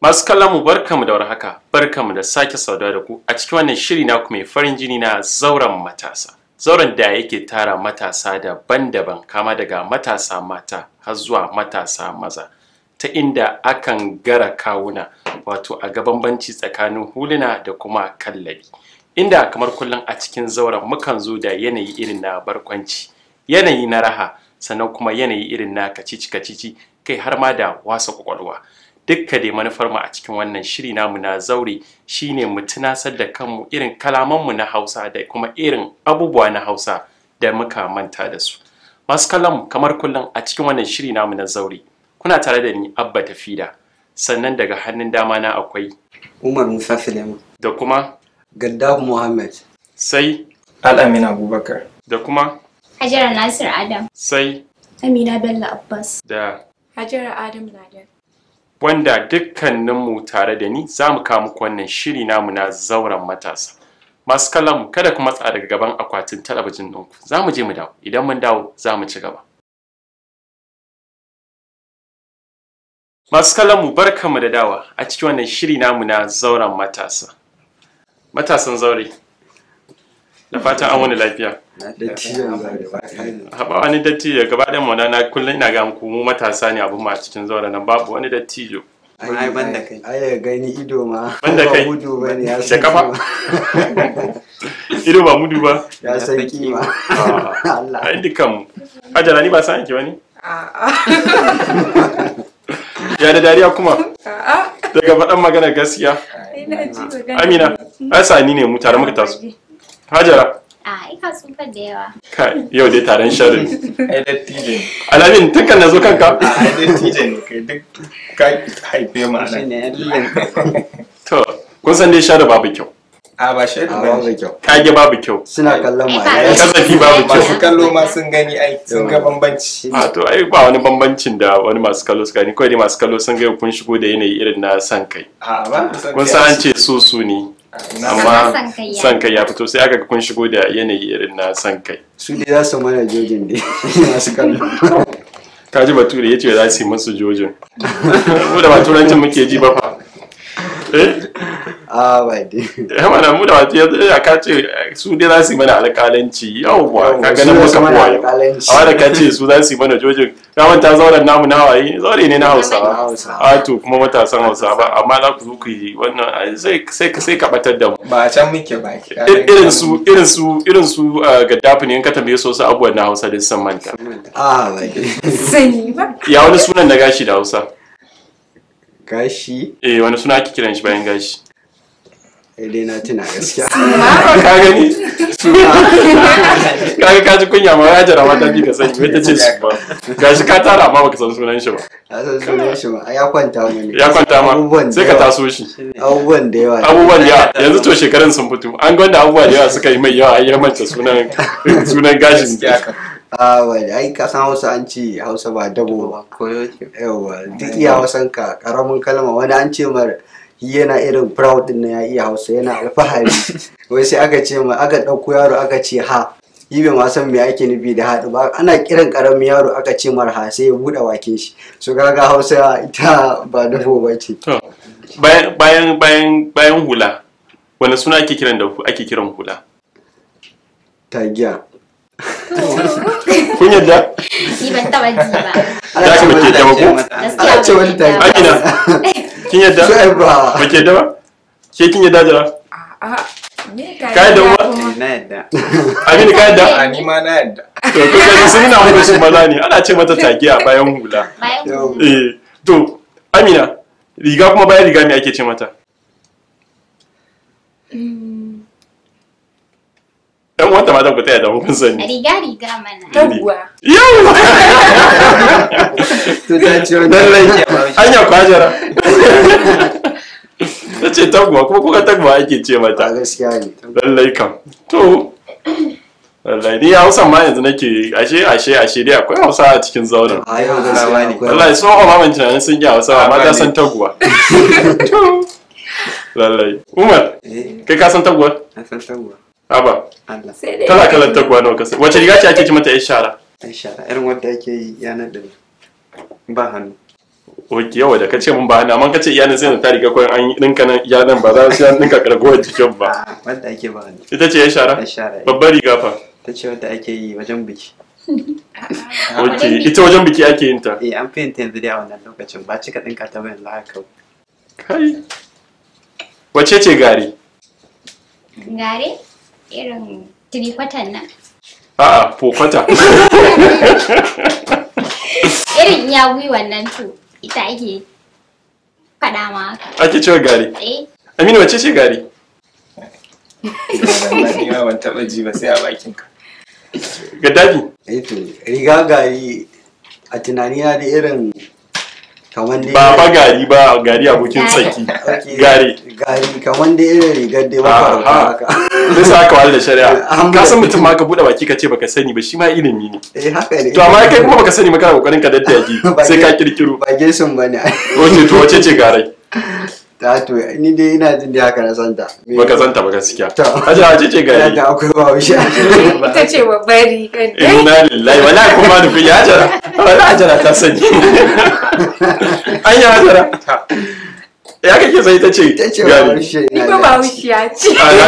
Masu kallon mu barkamu da warhaka, barkamu da sake sauda da ku a cikin wannan shiri naku mai farin jini na zauren matasa. Zauren da yake tara matasa daban-daban kama daga matasa mata har zuwa matasa maza. Ta inda akan gara kawuna wato a ga bambanci tsakanin huluna da kuma kallabi. Inda kamar kullum a cikin zauren mukan zo da yanayi irin na barkwanci, yanayi na raha, sannan kuma yanayi irin na kacici-kacici kai har ma da wasa kwakwalwa. Dukka dai manufar mu a cikin wannan shiri namu na zaure shine mu tunasar da kanmu irin kalamanmu na Hausa da kuma irin abubuwa na Hausa da muka manta da su. Masu kallon kamar kullum a cikin wannan shiri namu na zaure kuna tare da ni Abba Tafida, sannan daga hannun dama na akwai Umar Musa Suleiman da kuma Gaddaf Muhammad, sai Al-Amin Abubakar da kuma Hajara Nasir Adam, sai Amina Bello Abbas da Hajara Adam Ladan. Wanda dukkaninmu tare da ni za mu kawo muku wannan shiri namu na zauren matasa. Masu kallon mu kada ku matsa daga gaban akwatin talabijin ɗinku, za mu je mu dawo, idan mun dawo za mu ci gaba. Masu kallon mu barkanmu da dawa a cikin wannan shiri namu na zauren matasa. Matasan zaure, da fatan an wani lafiya. Haɓa wani dattijo gaba ɗan mana na kullum ina ga muku mu matasa ne abin ma a cikin zauren nan babu wani dattijo. ai banda kai, ai gani ido ma banda kai mudu bane ya da kafa. Ido ba mudu ba ya san kima. Allah ai dukan mu Hajara ni ba san ki wani ya da dariya kuma daga faɗan magana gaskiya. Amina asani ne mu tare muka taso. Hajara Ai ka tsufar da yawa. kai yau dai taron sharri. ai dattijo Alamin tukan na zo kanka. ai dattijo ne kai duk ka haife mu anan shine lilin To kun san dai sharri babu kyau, a ba shaidu ba ba kyau. kage babu kyau, Suna kallon mu Ai, ai. kasafi babu kyau. masu kallo ma sun gani ai sun ga bambanci A to ai ba wani bambancin da wani masu kallo suka ni kawai dai masu kallo sun ga kun shigo da yanayi irin na san kai. a ba Kun san an ce so ne amma san kai ya fito sai aka ga kun shigo da yanayi irin na san kai. Su dai za su mana jojin dai masu kallo. Kaji Bature ya ce za su yi musu jojin. Mu da ba turancin muke ji ba fa. Ba dai. Mana mu da wato yanzu ya ka ce su dai za su yi mana alƙalanci yawwa ka ganin muka kowaye. A da ka ce su za su yi mana jojin ya manta zauren namu na hawaye zaure ne na Hausawa. A to kuma matasan Hausa ba amma za ku zo ku yi wannan sai ka batar da mu. ba a can muke ba Irin su Gaddafi ne in ka tambaye su wasu abubuwan na Hausa da san manta. Ba dai. Sani ba. Ya wani sunan na gashi da Hausa? Gashi Wani suna ake kiran shi bayan gashi? dai na tuna gaskiya. Ka gani? Kaga ka ji kunya ma ya jira mata bi ka sani wai ta ce su ba. Gashi ka tara amma baka san sunan shi ba. A san sunan shi ma ya kwanta mu ne. Ya kwanta ma Abubuwan sai da ka yawa. taso shi. Abubuwan da yawa. Abubuwan da yawa yanzu to shekarun sun fito. An gwanda abubuwa da yawa suka yi mai yawa ai ya manta sunan gashin. Ba dai ai ka san Hausa an ce Hausa ba dabo ba. koyo Yawa duk iya Hausan ka karamin kalma wani an ce mar yana irin proud din ya iya Hausa yana alfahari. Wai sai aka ce ma aka dauko yaro aka ce ha yi bai ma san me ake nufi da haɗu ba ana kiran karamin yaro aka ce mar ha sai ya buɗe wakin shi so kaga Hausa ita ba dabo ba ce. To bayan hula wani suna ake kiran hula? Tagiya. Kun yadda? Ni ban taba ji ba. Za ka muke da ko? Ana ce wani tagiya. Amina kin yadda? Sai ba. Muke da ba? Ke kin yadda jira? Ka yadda uwa? na yadda Amina ka yadda? a ni ma na yadda To kun gani sun nuna muku su maza ne ana ce mata tagiya bayan hula. Bayan Yau. To Amina riga kuma bayan riga me ake ce mata? Ɗan wata mata ku taya da kun sani. riga mana. Yau! To ta ce wani Lallai anya kwajara. Ta ce taguwa kuma kuka taguwa ake ce ba mata. gaskiya ne. Lallai kam. To lallai ni Hausa ma yanzu nake ashe dai akwai Hausa a cikin zauren. A yau gaskiya ne. Wallahi so ma ban tunanin sun yi Hausa amma ta san taguwa. Lallai. Umar kai ka san taguwa? na san tabuwa Aba. Allah Kala kalan taguwa nawa ka san? Wace riga ce ake ce mata yar shara? ai shara irin wanda ake yi yanar da ba hannu Oke yawa da kace mun ba na man kace iyanan sai ta riga koyan an dinka nan iyanan ba za su dinka kargowar jikin ba. Wanda ake ba ni. Ita ce ya shara? Babbar riga fa. Ta ce wanda ake yi wajen biki. Oke ita wajen biki ake yin ta. An fi yin ta yanzu da wannan lokacin ba cika dinka ta bayan haka. Kai. Wace ce gari? Gare? Irin tirikwatan nan. A'a, fokwata. Irin ya gwiwan nan to ita ake faɗa ma haka. Ake cewa gari? Aminu wace ce gari? Ban taɓa ji ba sai a bakin ka. Gaddafi? To riga gari a tunanina da irin kamar dai ba fa gari ba gari abokin tsaki. Gari kamar dai irin rigar dai ba haka. Bisa aka wale da shari'a. Ka san mutum ma ka bude baki ka ce baka sani ba shi ma ilimi ne. Haka ne. To amma kai kuma baka sani ba kana kokarin ka daddage sai ka kirkiro. Ba girsun bane. Wace to wace ce garai? To ni dai ina jin da haka na santa. Baka santa ba gaskiya. Haja wace ce gari? Da akwai ba wuce. Ita ce babbar rigar. Inna lillahi wallahi kuma da kuya Hajara. Wallahi Hajara ta sani. Anya Hajara. Ya kake sai ta ce gari. Ni ba wuciya ce.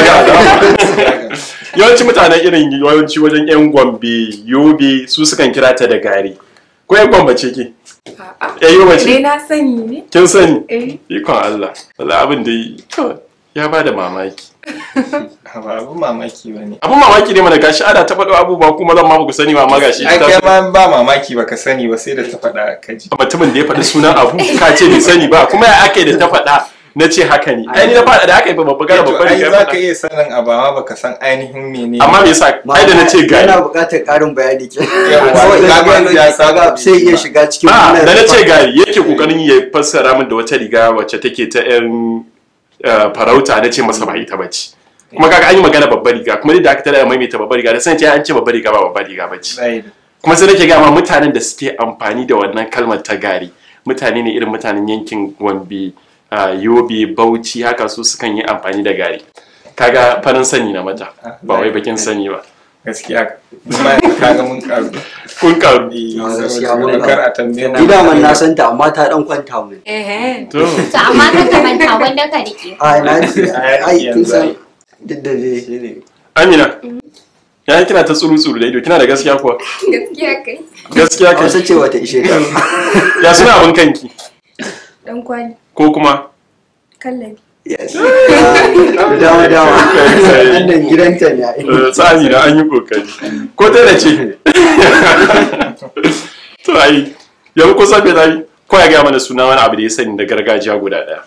Yawanci mutanen irin yawanci wajen yan Gombe, Yobe su sukan kira ta da gari. Ko yan Gombe ce ke? Yobe ce. Ne na sani ne. Kin sani? Ikon Allah. Wallahi abin da ya bada mamaki. Ba abun mamaki ba ne. Abun mamaki ne mana gashi ana ta faɗo abubuwa kuma zan ma ku sani ba ma gashi. Ai kai ma ba mamaki ba ka sani ba sai da ta faɗa ka ji. Mutumin da ya faɗi sunan abu ka ce bai sani ba kuma ya ake da ta faɗa na ce haka ne. Ai ni na faɗa da aka yi babba gara babba riga. Ai za ka iya sanin abu amma baka san ainihin menene. Amma me yasa ai da na ce gari. Ina buƙatar ƙarin bayani ke. Yawa sai iya shiga cikin wannan. Da na ce gari yake kokarin ya fassara min da wata riga wacce take ta yan farauta na ce masa ba ita bace. Kuma kaga an yi magana babbar riga kuma da aka tada maimaita babbar riga da san ce an ce babbar riga ba babbar riga bace. Kuma sai nake ga ma mutanen da suke amfani da wannan kalmar ta gari mutane ne irin mutanen yankin Gombe, Yobe, Bauchi haka su sukan yi amfani da gari. Kaga farin sani na mata ba wai bakin sani ba. Gaskiya kuma kaga mun karu. Kun karu. Kar a tambaye mu. Ina man na santa amma ta dan kwanta mun. To amma kan ka manta wanda ka rike. Na ji ai kin san duk da dai shine. Amina. Ya kina ta tsuru da ido kina da gaskiya kuwa? Gaskiya kai. Gaskiya kai. Wasu ce wata ishe ta. Ya suna abin kanki? Dan kwali. Ko kuma? Kallabi. Yes. Dawa. Wannan gidanta ne ai. Tsami da an yi kokari. Ko ta da ce? To ai, yau kusa bai dai ko ya ga mana suna wani abu da ya sani da gargajiya guda daya.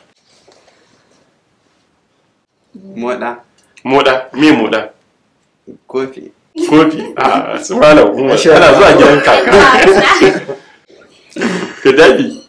Moda, me moda? Kofi. Su malam Umar ana zuwa gidan kaka. Ka dadi.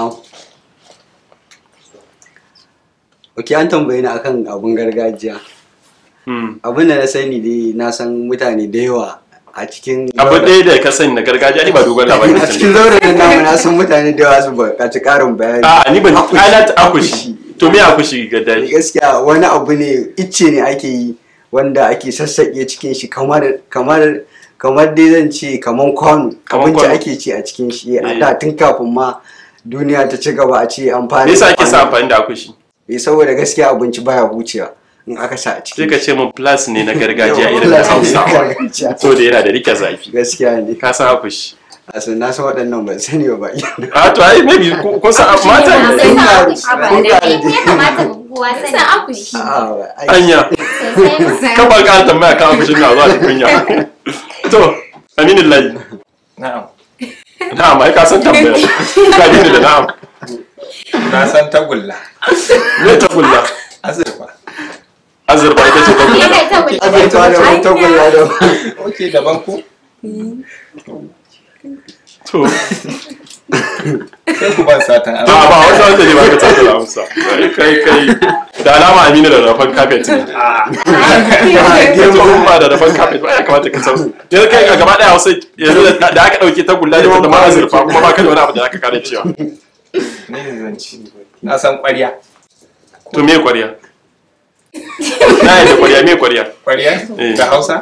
An tambaye ni akan abun gargajiya. Abin da na sani dai na san mutane da yawa a cikin abu ɗaya da ka sani na gargajiya ni ba dogon labari. A cikin zauren nan na san mutane da yawa su buƙaci ƙarin bayani. Ni ban alat akushi. To me akushi ga dadi? Gaskiya wani abu ne icce ne ake yi wanda ake sassaƙe cikin shi kamar dai zan ce kamar kwano abinci ake ci a cikin shi a da tun kafin ma duniya ta ci gaba a ce amfani. Me yasa ake sa amfani da akushi? Saboda gaskiya abinci baya hucewa in aka sa a ciki. Sai ka ce mun plus ne na gargajiya irin na Hausawa. So da yana da rike zafi. Gaskiya ne. Ka san akushi. Asan na san waɗannan ban sani ba. To ai maybe ko san mata ne. kamata kowa sani akushi. Anya. Ka ba ka tambaya kan akushin na zuwa kunya. To Aminu Layi. Na'am ai ka san tambaya. Ka dini da na'am. Na san tagulla. Me tagulla? Azurfa ita ce tagulla. Azurfa da tagulla da. Okay daban ku. To. Sai ku ban satan amsa. Ba wanda ne ba ka satan amsa. Kai. Da alama Aminu da rafan carpet ne. Yanzu ba da rafan carpet ba ya kamata ka san. Yanzu kai a gaba daya Hausa yanzu da aka dauke tagulla da ma azurfa kuma ba ka da wani abu da aka kare cewa. Ne zanci. Na san ƙwarya. To me ƙwarya? Na yi da ƙwarya me ƙwarya? Ƙwarya? Da Hausa?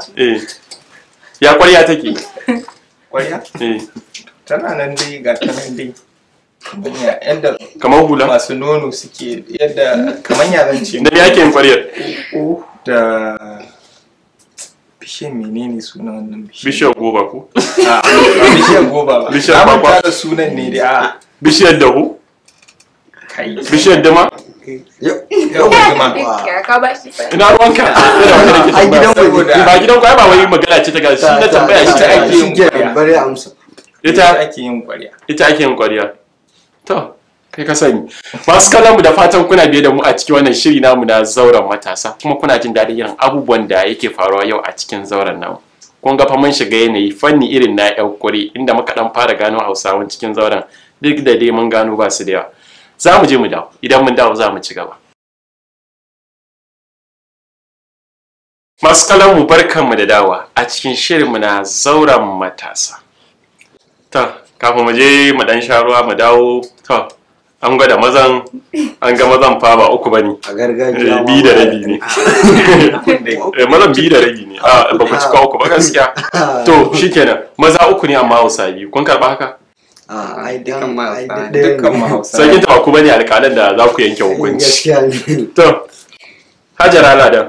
Ya ƙwarya take? Ƙwarya? Tana nan dai ga ta nan dai. Yadda kamar hula masu nono suke yadda kamar yaran ce da me ake yin ƙwaryar da bishiyar menene sunan wannan bishiyar goba ko bishiyar goba ba Bishiyar na kwakwa. manta da sunan ne da a bishiyar dahu kai bishiyar dama yau kuma Ka ba shi fa. ina ruwanka ina wanda nake Ai, gidan tambaya mu ne. ba gidan ku ai ba wai magana ce ta gashi na tambaya shi ta ake ake yin ƙwarya. bari amsa. ita ake yin ƙwarya. ita ake yin ƙwarya to kai ka sani masu kallon mu da fatan kuna biye da mu a cikin wannan shiri namu na zauren matasa kuma kuna jin daɗin irin abubuwan da yake faruwa yau a cikin zauren namu kun ga fa mun shiga yanayi fanni irin na ƴan kuri inda muka dan fara gano Hausawan cikin zauren duk da dai mun gano ba su da yawa za mu je mu dawo idan mun dawo za mu ci gaba masu kallon mu barkanmu da dawa a cikin shirinmu na zauren matasa to kafin mu je mu dan sha ruwa mu dawo to an gwada mazan an ga mazan fa ba uku bane A gargajiya biyu da rabi ne mazan biyu da rabi ne ba ku cika uku ba gaskiya to shikenan maza uku ne amma Hausa biyu kun karba haka Ai dukkan mahausa sai kin taba ku bane alƙalan da za ku yanke hukunci gaskiya ne. to Hajara Ladan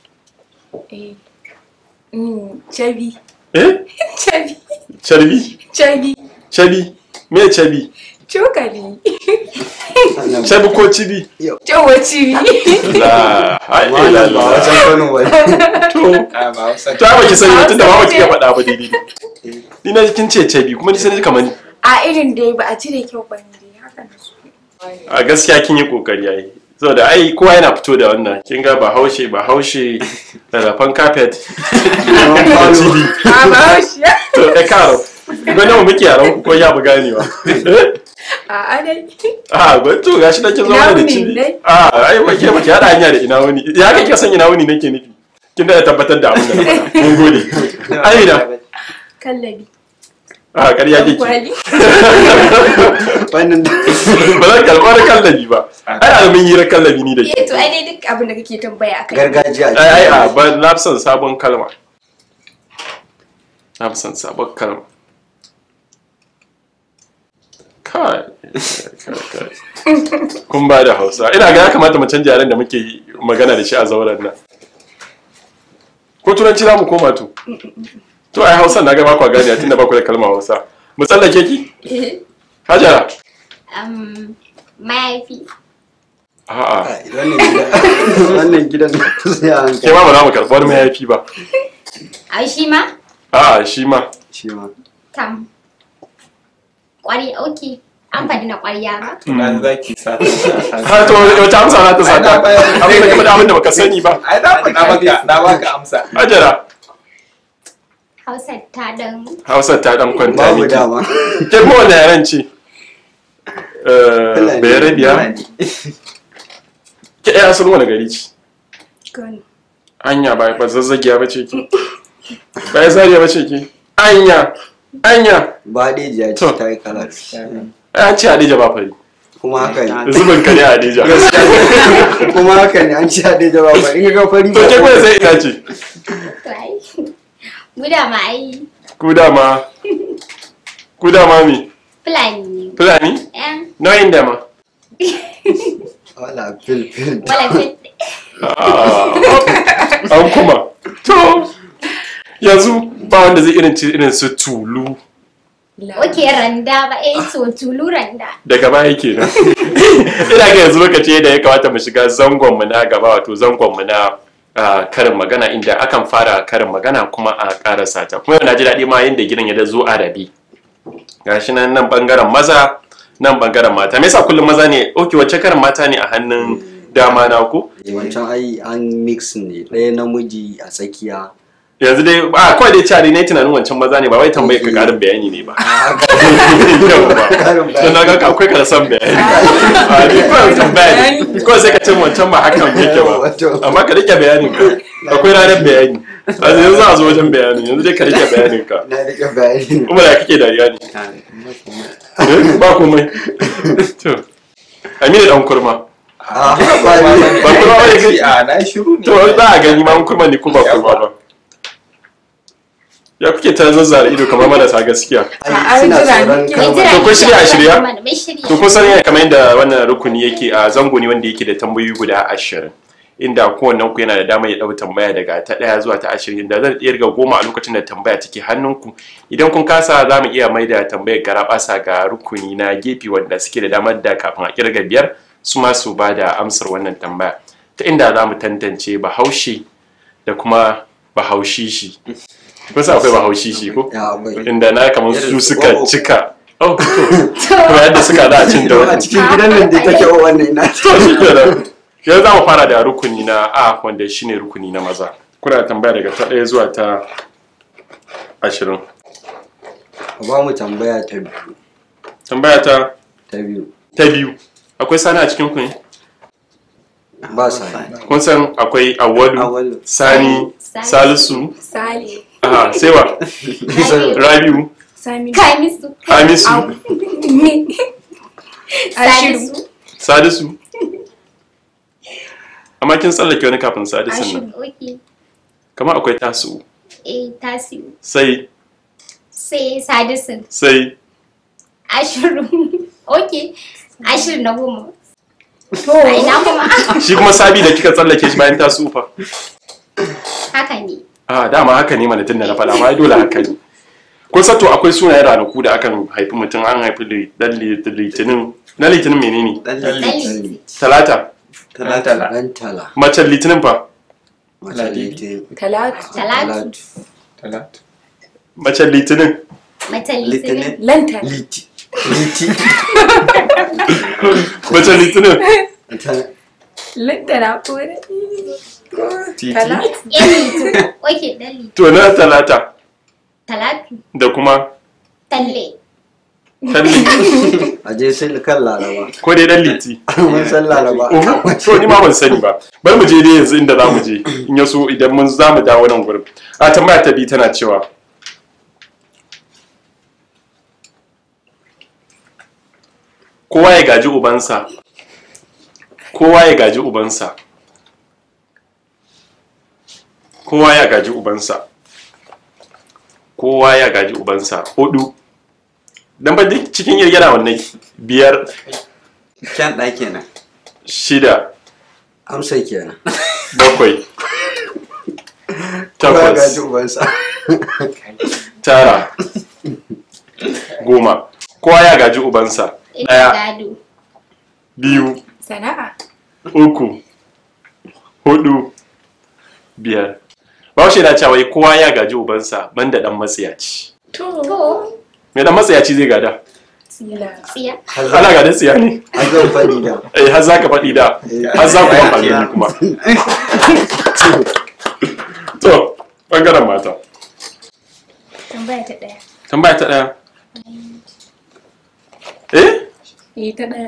Chabi. eh Chabi. Charbi Chabi. Chabi me Chabi Cokali. Chabi ko Cibi Cewa cibi. la ai Wannan ba la wajen Kano ba. to a mahausa ta ba ki sani ba tunda ba ba ki iya faɗa ba daidai ni na kin ce Chabi kuma ni sai kamar A irin dai ba a cire kyau ba ne dai haka na so. a gaskiya kin yi kokari yayi saboda ai kowa yana fito da wannan kin ga ba haushe rarrafan carpet cibi A ba haushi. to karo gwanda mu muke yaran ku ko ya bu ganewa A dai. ba to gashi da kin zama Ina da wuni cibi dai. ai wake baki hada hanya da ina wani ya kake son ina wani nake nufi kin da tabbatar da abin da na faɗa mun gode ai da Kallabi. ƙarya kike Kwali. Wannan ba zan kalmar kallabi ba ai alamin hira kallabi ni da ke To ai dai duk abin da kake tambaya akai. gargajiya. ai ba na fi son sabon kalma na fi son sabon kalma kai kun ba da Hausa ina ga ya kamata mu canja yaren da muke magana da shi a zauren nan ko turanci za mu koma to ai Hausa na ga ba ku gane tunda ba ku da kalmar Hausa mu tsallake ki Hajara Mahaifi. a'a Wannan gidan sai a ke hankali. ma ba za mu karɓi wani mahaifi ba A shi ma? a'a shi ma Shi ma. Tam. Ƙwari, ok. An faɗi na ƙwarya ba? tunan zaki sa ha to wata amsa za ta saka abin da kuma abin da baka sani ba ai na baka amsa Hajara Hausa ta dan. Hausa ta dan kwanta Babu miki dama. ke kuma wanda yaren ce Bayarabiya ke ɗaya asalin wani gari ce Kano. anya ba zazzagiya ba ce ki ba ya zariya ba ce ki anya Ba Hadejiya ce To. ta yi kalar. an ce Hadija ba fari Kuma haka ne. zubin ka ne Hadija Kuma haka ne an ci Hadejiya ba ba. In ga fari to ke kuma sai ina ce To ai. Guda ma ai. ku dama mi Fulani ne. Fulani Yan. nauyin dama Wala fil. Wala fit. an kuma to yanzu ba wanda zai irin su tulu Ok, randa ba. So tulu randa. daga baya kenan ina ga yanzu lokaci da ya kamata mu shiga zangon mu na gaba wato zangon mu na karin magana inda akan fara karin magana kuma a karasa ta kuma na ji daɗi ma yadda gidan ya da zo a rabi gashi nan bangaren maza nan bangaren mata me yasa kullum maza ne okay wacce karin mata ne a hannun dama na ku Wancan ai an mix ne. Ɗaya namiji a tsakiya. yanzu dai kawai dai cari ne tunanin wancan maza ne ba wai tambaye ka karin bayani ne ba don na ga akwai ka da son bayani a ni kawai tambaya ne kawai sai ka ce wancan ba hakan yake ba amma ka rike bayanin ka akwai ranar bayani yanzu za a zo wajen bayanin yanzu dai ka rike bayanin ka Na rike bayani. kuma da kake dariya ne ba komai to Aminu dan kurma ba kurma ba ne a na shiru ne to za a gani ma kurma ne ko ba kurma ba Ya kuke ta zazzara ido kamar marasa gaskiya. Suna tsoron To kun shirya a shirya? To To kun sani kamar yadda wannan rukuni yake a zango ne wanda yake da tambayoyi guda 20. Inda kowannen ku yana da damar ya dau tambaya daga ta 1 zuwa ta 20 inda zan iya riga 10 a lokacin da tambaya take hannunku. Idan kun kasa za mu iya maida tambayar garabasa ga rukuni na gefe wanda suke da damar da kafin a kirga 5 su ma su ba da amsar wannan tambaya. Ta inda za mu tantance bahaushe da kuma bahaushishi. Kusa akwai bahaushishi ko? Inda na kamar su suka cika. Oh, to yadda suka da cin da a cikin gidan nan da take wannan ina. Yanzu za mu fara da rukuni na A wanda shine rukuni na maza. Kuna tambaya daga ta 1 zuwa ta 20. Ba mu tambaya ta biyu. Tambaya ta biyu. Ta biyu. Akwai sani a cikin ku ne? Ba sani. Kun san akwai Awwalu, Sani, Salisu, Sale. aha, sai wa? Rabiu, Kamisu. Hamisu, Ashiru. Sadisu. Amma kin tsallake wani kafin Sadisun nan. Okay. Kamar akwai Tasu, Tasiu. sai Sadisun. sai Ashiru. Okay. Ashiru na 10. To. A ina kuma? shi kuma Sabi da kika tsallake shi bayan Tasu fa. Haka ne. Ah, dama haka ne mana tunda na faɗa ma dole haka ne. Kun san to akwai sunayen ranaku da akan haifi mutum an haifi dan litinin. Na litinin menene? Dalili. Talata. Talata. Lantala. Macen litinin fa? Talatu. Talatu. Talata. Macen litinin. Matan litinin. Lantana. Liti. Macen litinin. Lantana ko da. Titi. Talatu. Litu. Okay, dalili. To na talata Talatu. da kuma Talle. talle. Aje sai kan Laraba. Ko dai dan liti. Mun san Laraba. To ni ma ban sani ba. Bari mu je dai yanzu inda za mu je. In ya so idan mun za mu dawo nan gurin. A tambaya ta bi tana cewa kowa ya gaji ubansa. Kowa ya gaji ubansa. Kowa ya gaji ubansa. Kowa ya gaji ubansa. 4. Dan ba duk cikin yana wannan 5. Kyan ɗaki na. 6. Amsa kenan. 7. Kowa gaji 8. ubansa. 9. 10. Kowa ya gaji ubansa. Ina 1, gado. 2, Sana'a. 3, 4, 5. Bahaushe na cewa wai kowa ya gaji ubansa banda dan matsiyaci. To. Me dan matsiyaci zai gada? Sila. Tsiya. Ana gadan tsiya ne. Har zan faɗi da. Har za ka faɗi da. Har za ku faɗi ni kuma. To, bangaren mata. Tambaya ta 1. Tambaya ta 1. Ta 1.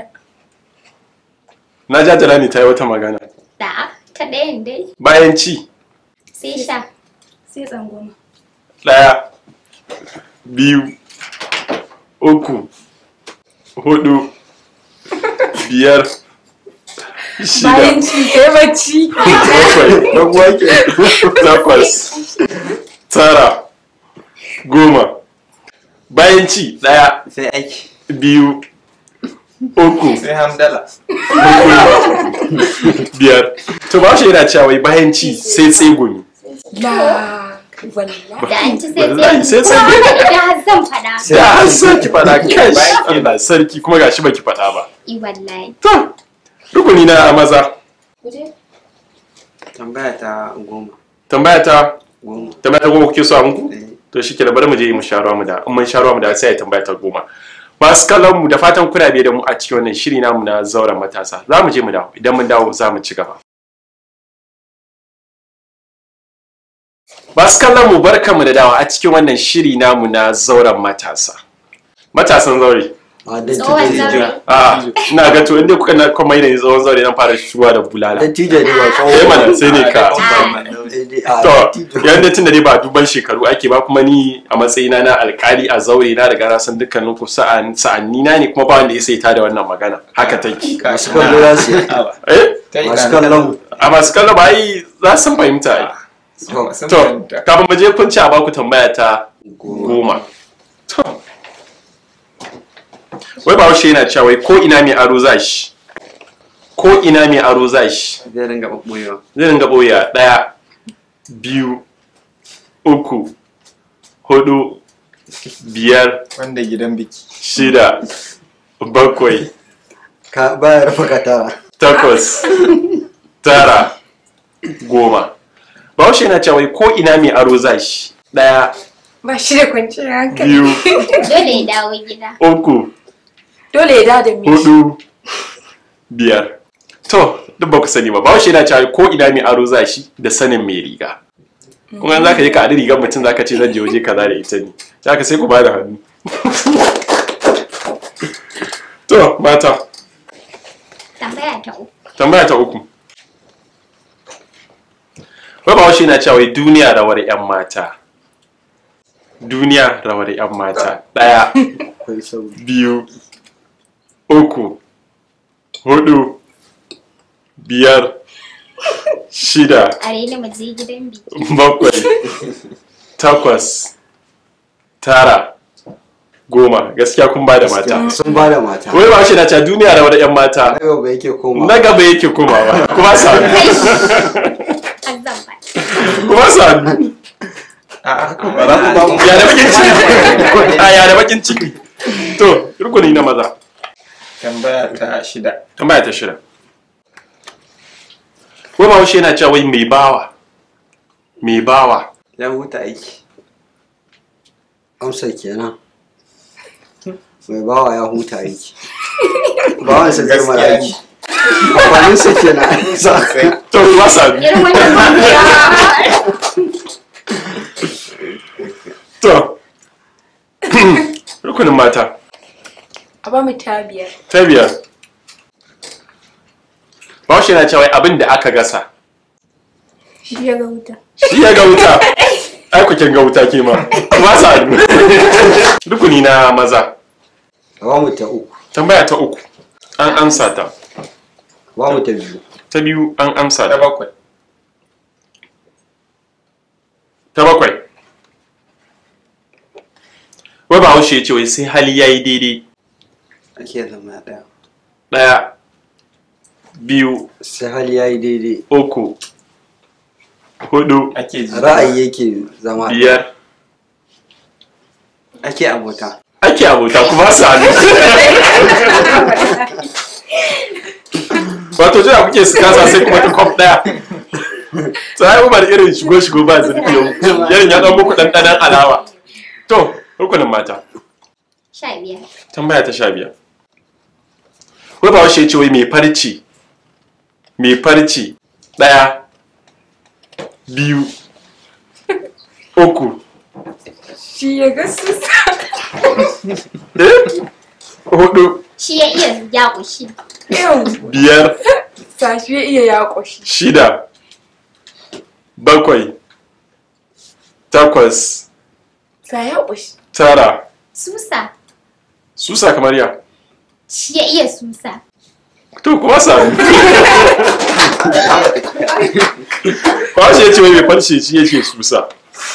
Na jajjala ne ta yi wata magana. Da. Ta ɗayan dai. Bayan ci. Sai sha. Sai tsangwama. 1, 2, 3, 4, 5, 6, Bayan ci sai bacci. 7, Rabuwa ke. 8, 9, 10. Bayan ci 1, Sai aiki. 2, 3, Sai hamdala. 5. To ba shi yana cewa wai bayan ci sai tsegumi. La. Wallahi. Da an ci sai Wallahi, sai tsaye. Idan har zan faɗa. Da har sarki faɗa kai Allah sarki kuma gashi baki faɗa ba. Wallahi. To, rukuni na maza. Tambaya ta 10. Tambaya ta 10. tambaya ta 10 kuke so a muku? To shi kenan bari mu je mu sharuwa mu da in mun sharuwa mu da sai ya tambaya ta 10. Masu kallon mu da fatan kuna biye da mu a cikin wannan shiri namu na zauren matasa. Za mu je mu dawo idan mun dawo za mu ci gaba. Masu kallon mu barkamu da dawa a cikin wannan shiri namu na zauren matasa. Matasan zaure. Tsohon zaure. Ina ga to inda kuka na kuma yi tsohon zaure nan fara shuwa da bulala. Dattijo ne ba tsawo. Eh mana sai ne ka. To, To, yanda tunda dai ba duban shekaru ake ba kuma ni a matsayina na alkali a zaure na riga na san dukkanin ku sa'anni na ne kuma ba wanda ya sai ta da wannan magana. Haka take. masu kallo za su yi. Eh? Masu kallon A masu kallon ba ai za su fahimta ai. To, kafin mu je kun ci a baku tambaya ta 10. To. Wai Bahaushe yana cewa wai ko ina mai aro za shi. Ko ina mai aro za shi. Zai ringa ɓoyewa. Zai ringa ɓoyewa 1, 2, 3, 4, 5. Wanda gidan biki. 6, 7. Ka baya rufe katara. 8, 9, 10. Bahaushe yana cewa wai ko ina mai aro za shi. 1, Ba shi da kwanciyar hankali. 2, Dole ya dawo gida. 3, Dole ya dawo da me shi. 4, 5. To, duk ba ku sani ba. Bahaushe yana cewa ko ina mai aro za shi da sanin mai riga. Kuma za ka je ka adi rigar mutum za ka ce zan je waje kaza da ita ne. Za ka sai ku ba da hannu. To, mata. Tambaya ta 3. Tambaya ta 3. Wai Bahaushe yana cewa wai duniya rawar 'yan mata. Duniya rawar 'yan mata. 1, Akwai sauri. 2, 3, 4, 5, 6, A rena mu je gidan biki. 7, 8, 9, 10. Gaskiya kun ba da mata. Sun ba da mata. Wai Bahaushe na cewa duniya rawar 'yan mata. Na gaba yake koma. Na gaba yake komawa. Kuma sa Har zan faɗi. kuma sa Ba za ku ba mu. ya da bakin ciki. Ya da bakin ciki. To, rukuni na maza. Tambaya ta 6. Tambaya ta 6. Wai Bahaushe yana cewa wai mai bawa. Mai bawa. Ya huta aiki. Amsa kenan. Mai bawa ya huta aiki. Bawan sa zai mara aiki. Amfanin sa kenan. To, kuma sa Irin wannan tambaya. To, rukunin mata. A ba mu ta 5. Ta 5. Bahaushe yana cewa abin da aka gasa. Shi ya ga wuta. Shi ya ga wuta. Ai ku kin ga wuta ke ma. Kuma sa rukuni na maza. Ba mu ta 3. Tambaya ta 3. An amsa ta. Ba mu ta 2. Ta 2 an amsa Ta ta. 7. Ta 7. Wai Bahaushe ya ce wai sai hali yayi daidai. Ake zama ɗaya. 1, 2, Sai hali ya yi daidai. 3, 4, Ake ji. Ra'ayi yake zama. 5. Ake abota. Ake abota kuma sa ne. Wato jira kuke su kasa sai kuma ta kwaf daya. Sai Umar irin shigo ba zurfi yau. Yarin ya dan muku ɗanɗanon alawa. To, rukunin mata. 15. Tambaya ta 15. Wai Bahaushe ya ce wai mai farci. Mai farci. 1, 2, 3. Shi ya ga susa. 4, Shi ya iya yaƙushi. Yau. 5, Sa shi ya iya yaƙoshi. 6, 7, 8, Sa yaƙoshi. 9. Susa. Susa kamar ya. Shi ya iya susa. To kuma sami. Bahaushe ya ce wai mai farce shi yake susa.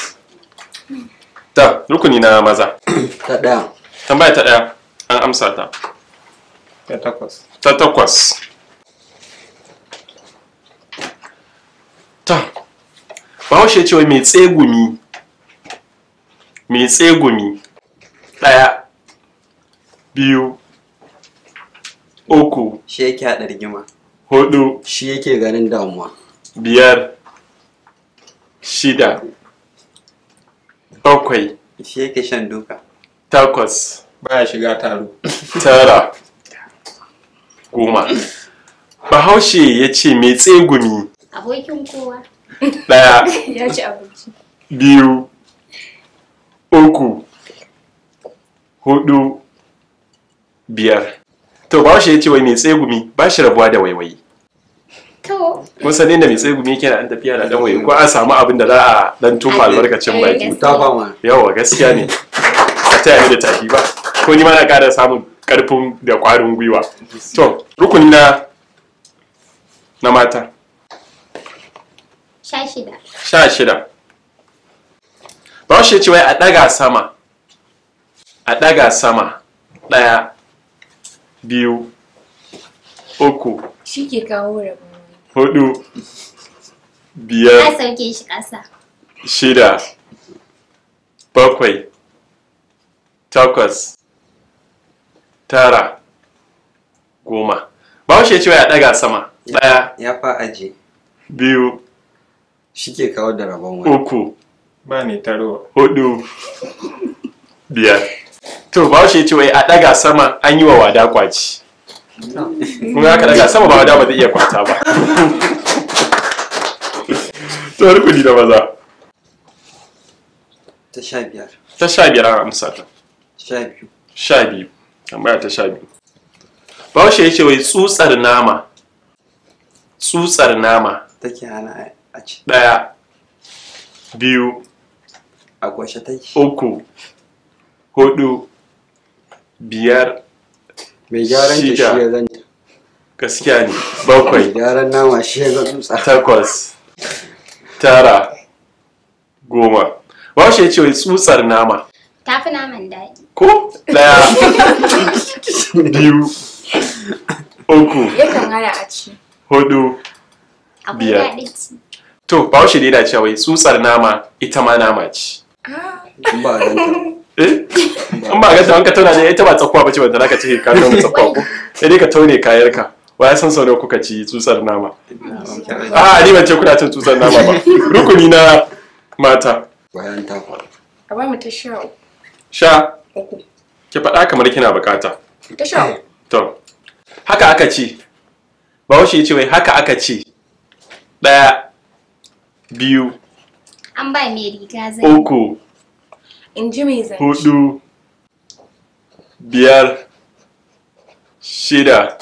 Ta, rukuni na maza. Ta ɗaya. Tambaya ta 1 an amsa ta. Ta 8. Ta 8. Ta, Bahaushe ya ce wai mai tsegumi. Mai tsegumi. 1, 2, 3, Shi yake haɗa rigima. 4, Shi yake ganin damuwa. 5, 6, 7, Shi yake shan duka. 8, Baya shiga taro. 9, 10. Bahaushe ya ce mai tsegumi. Abokin kowa. 1, Ya ci abinci. 2, 3, 4, 5. To Bahaushe ya ce wai mai tsegumi ba shi rabuwa da waiwayi. To. Kun san inda mai tsegumi yake na an tafiya da dan waiwayi ko an samu abin da za a dan tufa albarkacin baki. Ta ba ma. Yawa gaskiya ne. Ta yi da tafi ba. Ko ni ma na ƙara samun ƙarfin da ƙwarin gwiwa. To rukuni na mata. 16. 16. Bahaushe ce wai a ɗaga sama. A ɗaga sama. 1, 2, 3, Shi ke kawo rabon. 4, Na 5, sauke shi ƙasa. 6, 7, 8, 9, 10. Bahaushe ce wai a ɗaga sama. 1, Ya fa aje. 2, Shi ke kawo da rabon wani. 3, Ba ne tarowa. 4, 5. To Bahaushe ce wai a ɗaga sama an yi wa wada kwaci. Kun aka ɗaga sama ba wada ba zai iya kwata ba. To rukuni da maza. Ta 15. Ta 15 an amsa ta. 12. 12. Tambaya ta 12. Bahaushe ya ce wai tsutsar nama. Tsutsar nama. Take hana a ci. 1, 2, A kwashe take. 3, 4, 5. Mai gyaran ta shi Shida. ya ganta. Gaskiya ne. Mai 7, gyaran nama shi ya ga tsutsa. 8, 9, 10. Bahaushe ya ce wai tsutsar nama. Ta fi naman daɗi. Ko? 1, 2, 3, Yakan hana a ci. 4. Akwai Biyar. daɗi ci. To Bahaushe dai yana cewa wai tsutsar nama ita ma nama ce. Ah, In ba ganta. Eh? In ba ga ta wanka tauna ne ita ba tsakuwa bace wanda zaka ce ka tauna tsakuwa ko. Sai dai ka taune kayarka. Wa ya san sau nawa kuka ci tsutsar nama? A'a ni ban ce kuna cin tsutsar nama ba. Rukuni na mata. Bayan ta faru. a ba mu ta 13. Sha. Ki faɗa kamar kina bukata. Ta 13. To. Haka aka ce. Bahaushe ya ce wai haka aka ce. 1, 2, An ba mai riga zai. 3, In ji mai zance. 4, 5, 6,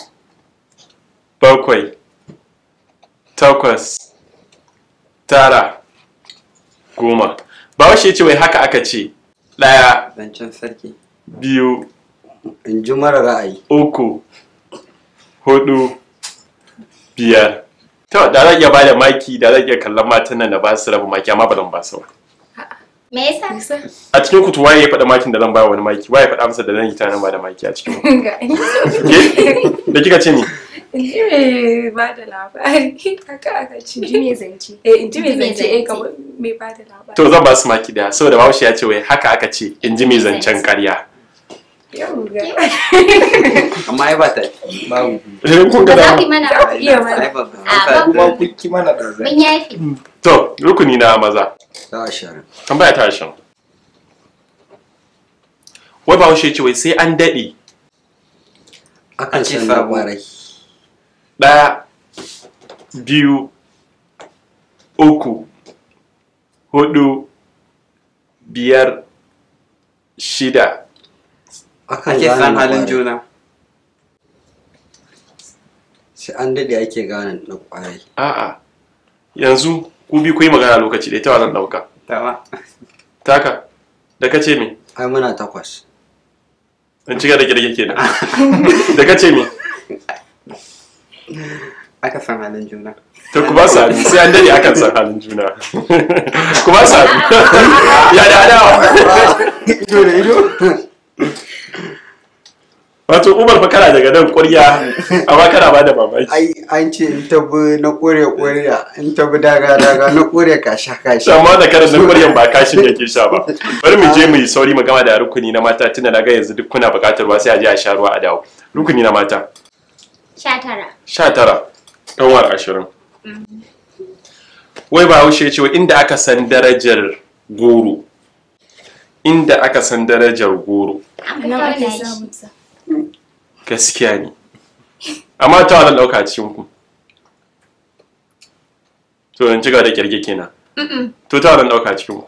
7, 8, 9, 10. Bahaushe ya ce wai haka aka ce. 1, Zancen sarki. 2, In ji mara ra'ayi. 3, 4, 5. To da zan iya bada maki da zan iya kallon matan nan da ba su raba maki amma ba zan ba su ba. Me yasa? Nisa. A cikin ku to waye ya faɗa makin da zan ba wani maki? Waye ya faɗa masa da zan yi tunanin ba da maki a cikin ku? Ga in Ke? Da kika ce ni? ji mai ba da labari. Haka aka ci. In ji mai zance. In ji mai zance. Kamar mai ba da labari. To zan ba su maki daya saboda Bahaushe ya ce wai haka aka ce in ji mai zancen ƙarya. Yau ga. Amma ai ba ta. Babu. Idan kun Ba ga za ku dama. yi mana Za ku iya mana. Ai ba ta. A ba Kuma kun ki mana ɗazai. mun yafi. To rukuni na maza. Ta 20. Tambaya ta shan. Wai Bahaushe ya ce wai sai an daɗe. Akan Ake san na sabo. kwarai. 1, 2, 3, 4, 5, 6. Akan Ake gane san na halin kwarai. juna. Sai an daɗe ake gane na kwarai. A'a. Yanzu ku bi ku yi magana lokaci ɗaya ta wa zan ɗauka. Tawa. Taka. Da ka ce me? Ai muna 8. In ci da kirge kenan. Da ka ce me? Aka san halin juna. To ku ba su hannu sai an dade akan san halin juna. Ku ba su hannu. Ya da adawa. Ido da ido. Wato Umar fa kana daga nan ƙwarya amma kana ba da mamaki. Ai an ce in ta bi na ƙure in ta bi daga na ƙure kasha. Amma da karan nan ƙwaryan ba kashin yake sha ba. Bari mu je mu yi sauri mu gama da rukuni na mata tunda na ga yanzu duk kuna buƙatar ruwa sai a je a sha ruwa a dawo. Rukuni na mata. 19. 19. Ɗanwar 20. Wai Bahaushe ya ce wai inda aka san darajar goro. Inda aka san darajar goro. An fi Nan ake tauna shi. samun sa. Gaskiya ne. Amma ta wannan ɗauka a cikin ku. To in ci gaba da kirge kenan. To ta wannan ɗauka a cikin ku.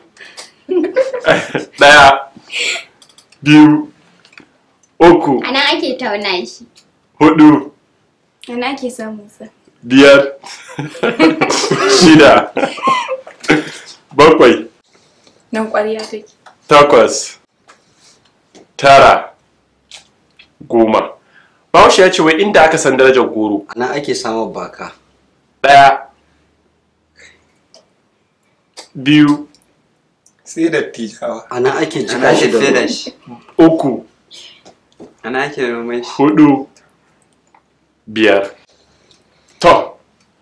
1, 2, 3, A nan ake tauna shi. 4, Nan ake samun sa. 5, 6, 7, Nan ƙwarya take. 8, 9, 10. Bahaushe ya ce wai inda aka san darajar goro. A nan ake samun baka. 1, 2 sai dattijawa. Ana ake Ana jika shi ake da da ruwa. shi. 3 Ana ake noman shi. 4 5 to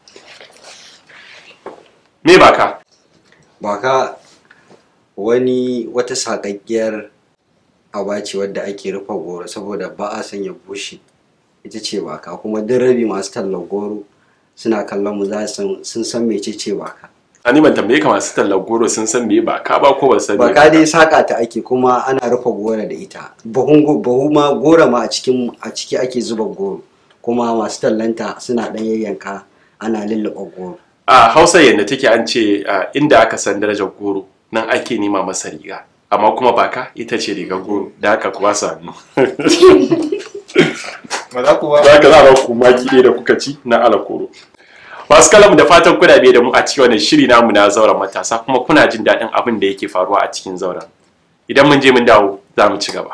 me baka Baka wata sakakkiyar aba ce wadda ake rufe goro saboda ba a son ya bushe. Ita ce baka, kuma duk rabi masu tallar goro suna kallon mu sun san mece ce baka. ani ban tambaye ka masu tallar goro sun san me baka ba ko ba san me Baka dai saka ta ake kuma ana rufe goro da ita. Bahu ma goro ma a ciki ake zuba goro, kuma masu tallanta suna dan yayyanka ana lullube goro. a Hausa yadda take an ce inda aka san darajar goro nan ake nema masa riga, amma kuma baka ita ce rigar goro, da haka ku ba su hannu. Ba za ku ba. Za ka za ba ku maki ɗaya da kuka ci na alakoro. Masu kalamu da fatan kuna biye da mu a cikin wannan shiri namu na zauren matasa, kuma kuna jin daɗin abin da yake faruwa a cikin zauren. Idan mun je mun dawo za mu ci gaba.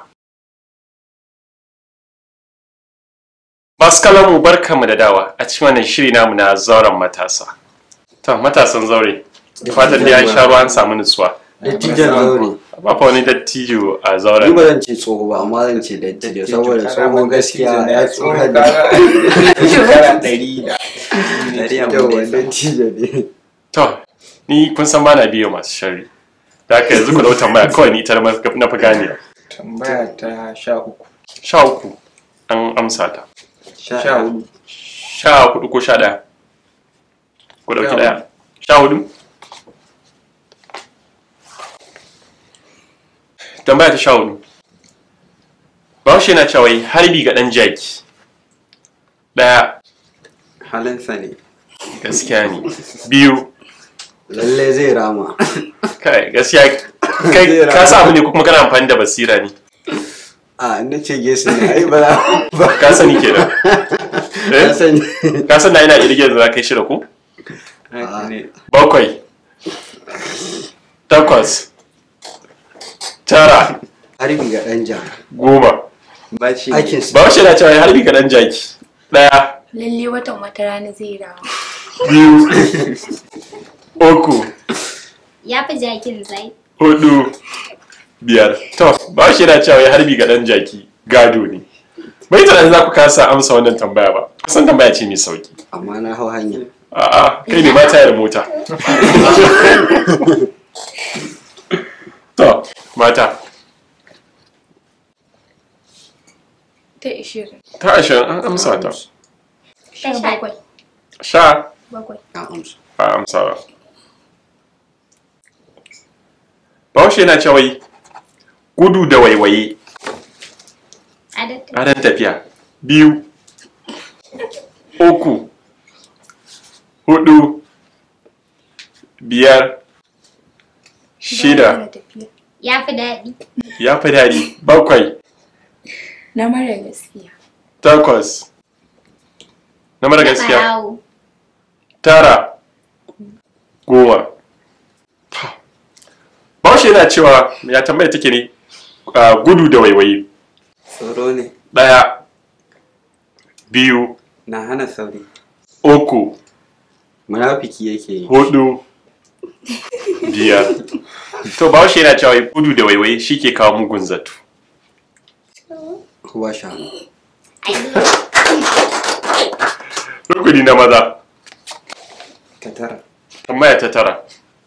Masu kalamu barkanmu da dawa a cikin wannan shiri namu na zauren matasa. To matasan zaure, da fatan da an sha ruwa an samu nutsuwa. Dattijan zaure. Ba fa wani dattijo a Ni zauren. ba zan ce tsoho ba, amma zan ce dattijo saboda tsoho gaskiya ya tsohon da shekara 100 da. yawa dattijo ne. To, ni kun san bana biyo masu sharri. Da haka yanzu ku dau tambaya kawai ni ita na fi gane. Tambaya ta 13. 13 an amsa ta. 14. 14 ko 11? Ku dauki daya. 14? Tambaya ta 14. Bahaushe na cewa harbi ga dan jaki. Daya, Halinsa ne. gaskiya ne. 2, Lalle zai rama. kai gaskiya kai ka sa abu ne kuma kana amfani da basira ne. A na ce gesi ne, ai ba za Ka sani kenan. ka sani. Ka san da ina irge da za ka yi shida ko? Haka ne. 7 8 9 Harbi ga ɗan ja. 10. Bashi ne. Aikin su. Bahaushe na cewa harbi ga dan jaki. 1 Lalle watan wata rana zai dawo. 2 3 Ya fi jakin zai. 4 5 to Bahaushe na cewa harbi ga dan jaki gado ne. Bai tunanin za ku kasa amsa wannan tambaya ba. Kusan tambaya ce mai sauki. Amma na hau hanya. A'a, kai ne ma tayar mota. To, mata, Ta 20. ta 20 an amsa ta. 17. 10 7. An amsa. ba amsa ba. Bahaushe na cewa gudu da waiwaye Adatta. a dan tafiya. 2 3 4 5 6 Ya fi daɗi. ya fi daɗi. 7 Na mara gaskiya. 8 na mara gaskiya. Ɓarawo. 9 10. Bahaushe yana cewa ya tambaya take ne gudu da waiwaye. Tsoro ne. 1 2 Na hana sauri. 3 Munafiki yake yi. 4 5. To Bahaushe yana cewa gudu da waiwaye shi ke kawo mugun zato. Ku ba shi hannu. Rukuni na maza. Ta tara. Tambaya ta 9.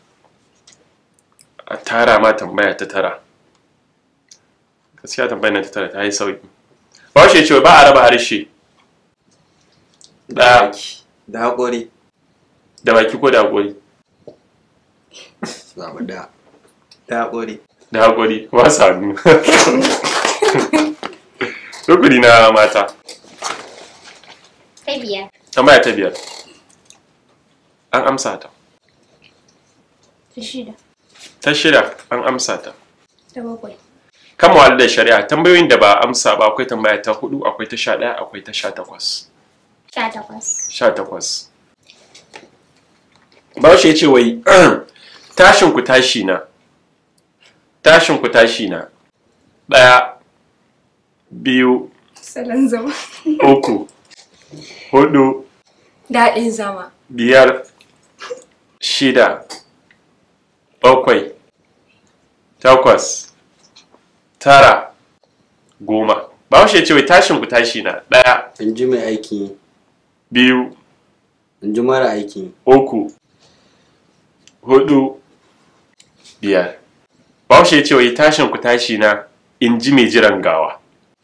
A tara ma tambaya ta 9. Gaskiya tambayar na ta 9 ta yi sauki. Bahaushe ce ba a raba harshe. Da Da haƙori. da baki ko da haƙori. Zaɓi da. Da haƙori. Da haƙori ba sa hannu. Rukuni na mata. Ta 5. Tambaya ta 5. An amsa ta. Ta 6. Ta 6 an amsa ta. Ta 7. Kan muhalli da shari'a tambayoyin da ba amsa ba akwai tambaya ta 4 akwai ta 11 akwai ta 18. 18. Bahaushe ya ce wai tashin ku tashi na. Tashin ku tashi na. 1 2 Salon zama. 3 4 Daɗin zama. 5 6 7 8 9 10. Bahaushe ce wai tashin ku tashi na 1 in ji mai aiki 2 in ji mara aiki 3 4 5. Bahaushe ce wai tashin ku tashi na in ji mai jiran gawa.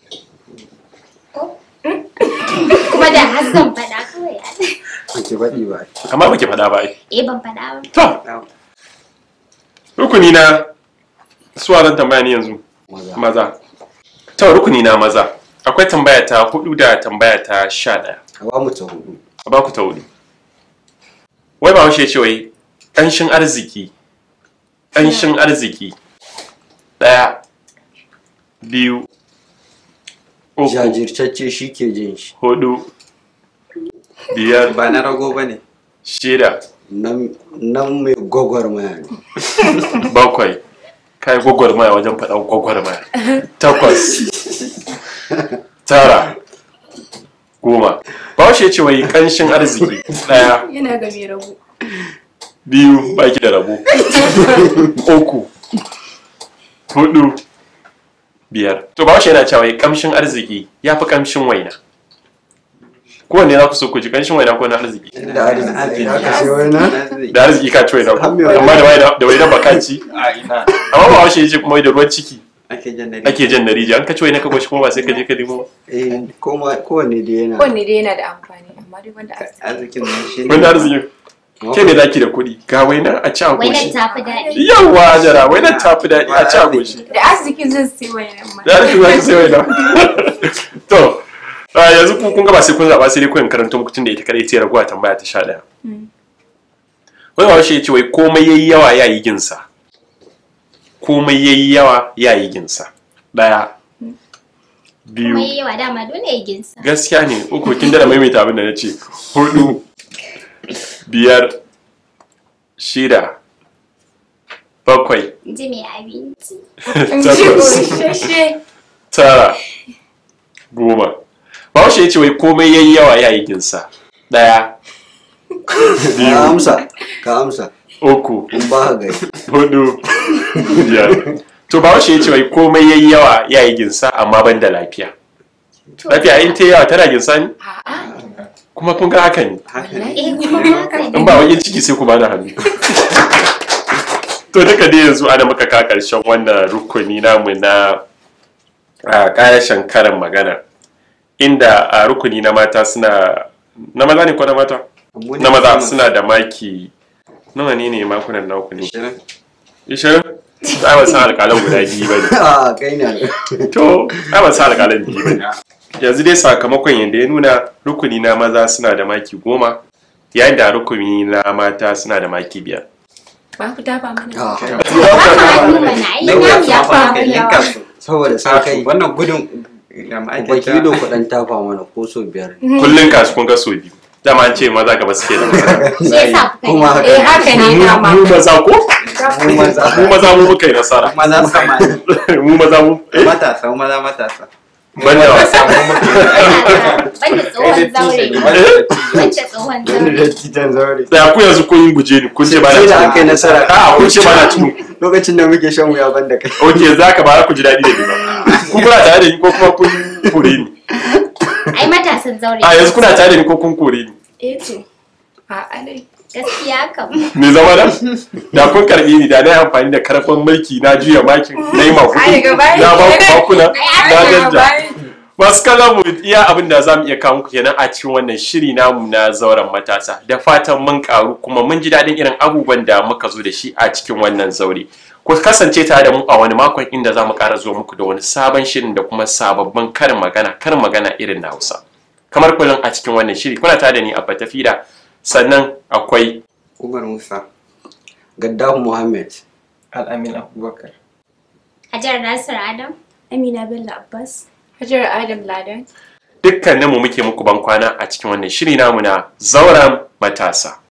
Kuma da Hassan faɗa kawai. ake faɗi ba. Amma baki faɗa ba ai. Ban faɗa ba. To. Rukuni na suwa zan tambaya ni yanzu. Maza. To rukuni na maza. Akwai tambaya ta 4 da tambaya ta 11. A ba mu ta 4. A ba ku ta 4. Wai Bahaushe ce wai ƙanshin arziki. Ƙanshin arziki. 1 2 3 jajirtacce shi ke jin shi 4 5 Ba na rago ba ne. 6 nan mai gwagwarmaya ne 7. Kai gwagwarmaya wajen faɗan gwagwarmaya. 8 9 10. Bahaushe ce wai ƙanshin arziki. 1 Yana ga mai rago. 2 baki da rabo. 3 4 5. To Bahaushe yana cewa kamshin arziki ya fi kamshin waina. Kowanne za ku so ku ji kamshin waina ko na arziki? da arziki aka sai waina Da arziki ka ci waina ko? Amma da waina ba ka ci. A ina. Amma Bahaushe ya ce kuma da ruwan ciki Ake jan ake jan narija. An ka ci waina ka goshi kuma ba sai ka je ka nemo. kowanne da yana Kowanne dai yana da amfani amma dai wanda arziki. arzikin nan shi ne. Wanda arziki. Ke me zaki da kuɗi? Ga waina a ci a Wainar goshi. ta fi daɗi. Yawwa jara waina ta fi daɗi a ci a goshi. Da arziki zan sai wayan ma. Da arziki za ki sai waina. To yanzu kun ga ba sai kun zaɓa sai dai kun karanta muku tun da ita kadai ce raguwa tambaya ta 11. Wai Bahaushe ya ce wai komai yayi yawa ya yi ginsa. Komai yayi yawa ya yi ginsa. 1 Kuma 2 yawa dama dole ya ginsa. gaskiya ne 3 kin da maimaita abin da na ce 4 5 6 7 Ji mai abinci. 8 9 10. Bahaushe ya ce wai komai yayi yawa ya yi ginsa. 1 ka amsa 3 in ba ka gai 4 5. To Bahaushe ya ce wai komai yayi yawa ya yi ginsa amma ban da lafiya. Lafiya in ta yawa tana ginsa ne? Kuma kun ga haka ne. Kuma haka ne. In ba wajen ciki sai ku bani hannu. To duka dai yanzu ana muka ka karshen wannan rukuni namu na ƙayashin karin magana. Inda a rukuni na mata suna na maza ne ko na mata? Na maza suna da maki nawa ne makunan naku ne? 20? Ai ba san alƙalan guda 2 bane. a kai ne To ai ba san alƙalan 2 bane. Yanzu dai sakamakon yanda ya nuna rukuni na maza suna da maki 10 yayin da rukuni na mata suna da maki 5. Ba ku dafa mana. saboda sai kai wannan gudun baki da kuɗin tafa mana ko so 5 Kullun kasu kun ga so 2. Dama an ce maza gaba suke da nasara. Shi yasa kuka kuma yi. haka Haka ne dama. Mu maza ko? Mu maza mu muka yi nasara. maza sama Mu maza mu matasa matasa. banda Banda tsohon zaure. Banda tsohon zaure. da titan zaure da ku yanzu kun guje ni kun ce ba na sai da cikin. aka yi nasara A kun ce ba na cikin. lokacin da muke shan wuya banda kai Okay za ka ba ku ji daɗi da ni ba. Kun kuna tare da ni ko kuma kun kore ni? Ai matasan zaure. A yanzu kuna tare da ni ko kun kore ni? To. A'a dai. Gaskiya kam. Me zama da kun karɓe ni da na yi amfani da karfin mulki na juya makin na yi maku Ai, daga baya. na ba ku bakuna Ai, na daga danja. Masu kallon mu iya abin da za mu iya kawo muku kenan a cikin wannan shiri namu na zauren matasa, da fatan mun karu kuma mun ji daɗin irin abubuwan da muka zo da shi a cikin wannan zaure. Ku kasance tare da mu a wani makon inda za mu ƙara zuwa muku da wani sabon shirin da kuma sababbin karin magana irin na Hausa. Kamar kullum a cikin wannan shiri kuna tare da ni Abba Tafida, sannan akwai Umar Musa. Gaddafu Muhammad Al'amin Abubakar. Hajar Nasir Adam. Amina Bello Abbas. Hajar Adam Ladan. dukkaninmu muke muku ban kwana a cikin wannan shiri namu na zauren matasa.